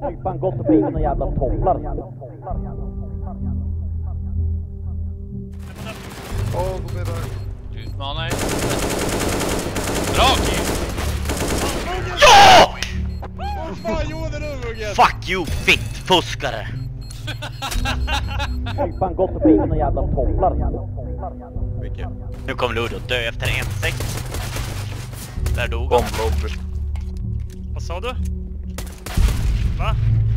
Fan gott och blivit någon jävla topplar. Åh, gå vidare. Utmanar. Bra Kim! Ja! Vad fan gjorde du, Muggen? Fuck you, fittfuskare! Fan gott och blivit någon jävla topplar. Vilket? Nu kommer Ludo dö efter en sex. Där dog han. Bomblobber. Vad sa du? Va?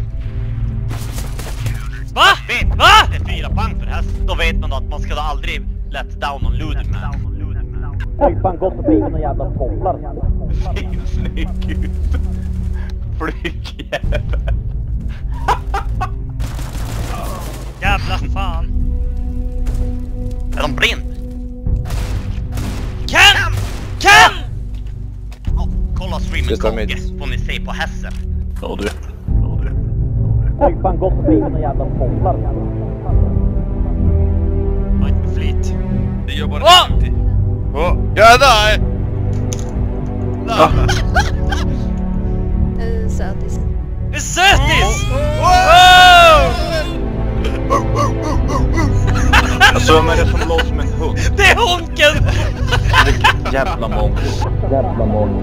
Va? Vet, Va? det är 4 pang för häst. Då vet man att man ska aldrig let down on Ludo man. Fan gott och blivit någon jävla topplar. Snygg ut. Flygjävel. Jävla fan. Är de blind? Ken! Ken! Ja, kolla streamen Sluta Kogge, mitt. får ni se på hässen. Ja, du. Fan gott och blivit någon jävla topplar. Var inte med flit. Det gör bara Åh! 50. Åh! Ja, där! Där! Sötis. En sötis! Wow! Alltså, vem är det som låter som en hund? Det är honken! Jävla mongo. Jävla mål.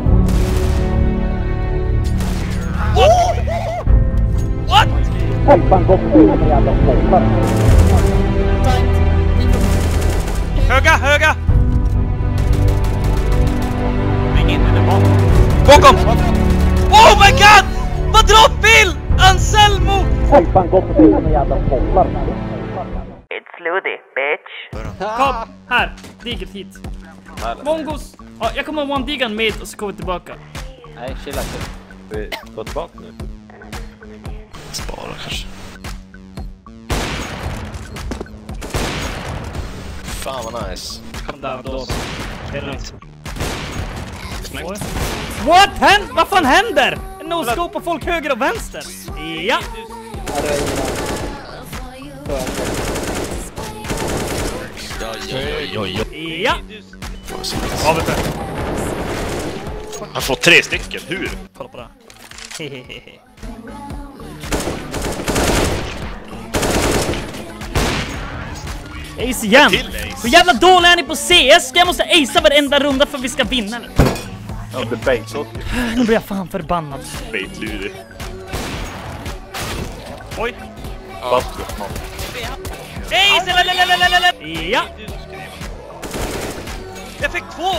What? Fan gott och blivit någon jävla topplar. Höga, höga! Ring in eller vad? Bakom! Oh my god! Vad drar Bill? Anselmo! Fan gott och blivit någon jävla topplar. It's Ludi, bitch. Kom, här. Digert hit. Mongos. Ja, jag kommer one-diggan med och så kommer vi tillbaka. Nej, chilla. Vi går tillbaka nu. Spara kanske. Fan vad nice. Kom där då. Det är lugnt. What? Vad fan händer? En no-scope på folk höger och vänster. Ja. Ja. Ja, vet du. Han får 3 stycken, hur? Kolla på det. Hehehe. Ace igen! Hur jävla dåliga är ni på CS? Jag måste acea varenda runda för att vi ska vinna nu. Ja, det bait-shot. Nu blir jag fan förbannad. Bait-Ludi. Oj. Fast Ace! Lalalala. Ja. Jag fick 2.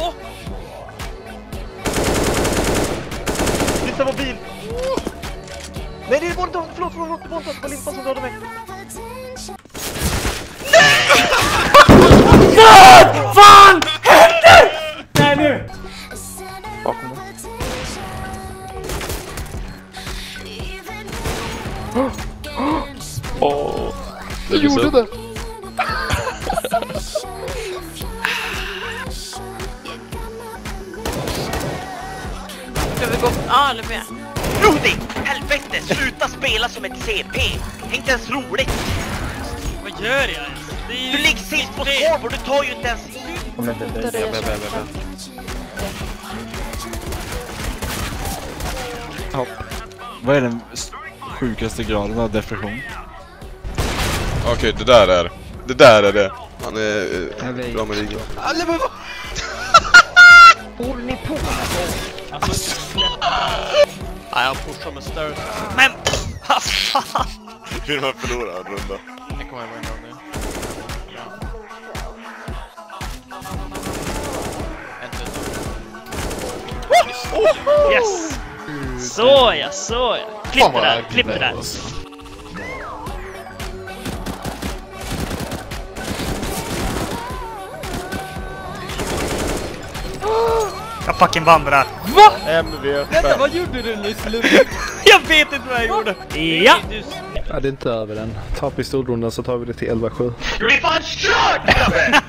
Titta på bil! Nej, det är bara förlåt, det var Limpa som dödade mig. Vad fan händer? Nej nu. Bakom dig. Åh, jag gjorde det! Ska vi gå? Ja, eller med. Ludi, helvete, sluta spela som ett CP. Det är inte ens roligt. Vad gör jag ens? Det är ju... Du ligger sist på scoreboard, du tar ju inte ens... Vad är den sjukaste graden av depression? Okej, det där är det. Han är bra med ligan. Håller ni på? Nej, jag pushar med större. Men... Fan! Hur man förlorar en runda. Jag kommer hem en gång nu. Yes! Såja. Klipp det där. Jag fucking vann det där. Va? MV. Vänta, vad gjorde du nyss, Ludvig? Jag vet inte vad jag gjorde. Ja! Ja, det är inte över än. Ta pistolrundan så tar vi det till 11-7. Du blir fan körd, grabben!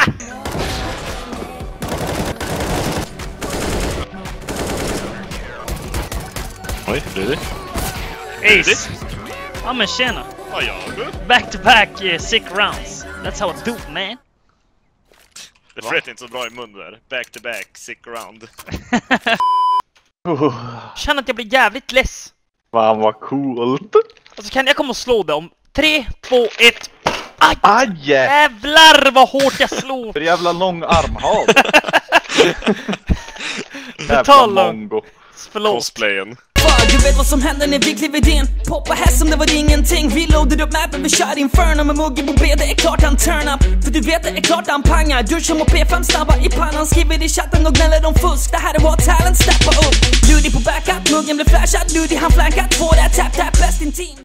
Oj, blir det? Ace! Ja men tjena. Vad gör du? Back to back sick rounds. That's how I do it, man. Det flöt inte så bra i mun där. Back to back, sick round. Känner att jag blir jävligt less. Fan vad coolt. Alltså kan jag komma och slå det om 3, 2, 1. Aj! Aj! Jävlar vad hårt jag slog! För jävla lång arm har Jävla mongo. Förlåt. Cosplayen. Du vet vad som händer när vi kliver in. Poppa här som det var ingenting. Vi loaded upp mappen, vi kör Inferno med muggen på B, det är klart han turn up. För du vet det är klart han pangar. Du kör mot P5 snabba i pannan. Skriver i chatten och gnäller om fusk. Det här är vår talent, steppa upp. Ludi på backup, muggen blir flashad. Ludi han flankar, två där tap tap, best in team.